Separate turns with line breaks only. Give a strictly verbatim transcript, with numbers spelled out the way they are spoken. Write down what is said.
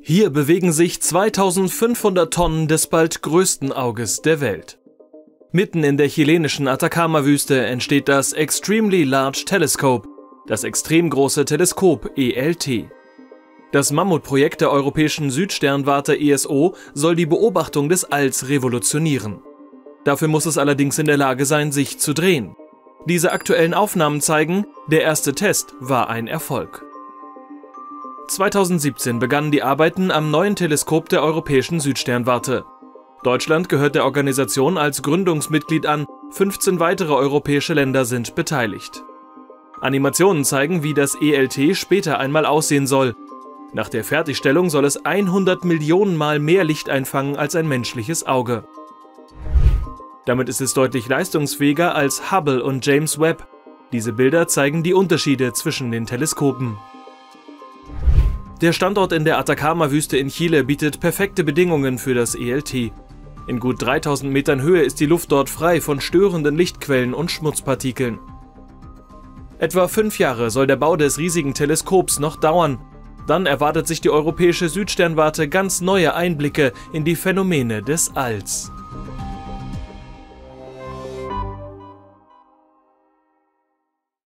Hier bewegen sich zweitausendfünfhundert Tonnen des bald größten Auges der Welt. Mitten in der chilenischen Atacama-Wüste entsteht das Extremely Large Telescope, das extrem große Teleskop E L T. Das Mammutprojekt der Europäischen Südsternwarte E S O soll die Beobachtung des Alls revolutionieren. Dafür muss es allerdings in der Lage sein, sich zu drehen. Diese aktuellen Aufnahmen zeigen, der erste Test war ein Erfolg. zweitausendsiebzehn begannen die Arbeiten am neuen Teleskop der Europäischen Südsternwarte. Deutschland gehört der Organisation als Gründungsmitglied an, fünfzehn weitere europäische Länder sind beteiligt. Animationen zeigen, wie das E L T später einmal aussehen soll. Nach der Fertigstellung soll es hundert Millionen Mal mehr Licht einfangen als ein menschliches Auge. Damit ist es deutlich leistungsfähiger als Hubble und James Webb. Diese Bilder zeigen die Unterschiede zwischen den Teleskopen. Der Standort in der Atacama-Wüste in Chile bietet perfekte Bedingungen für das E L T. In gut dreitausend Metern Höhe ist die Luft dort frei von störenden Lichtquellen und Schmutzpartikeln. Etwa fünf Jahre soll der Bau des riesigen Teleskops noch dauern. Dann erwartet sich die Europäische Südsternwarte ganz neue Einblicke in die Phänomene des Alls.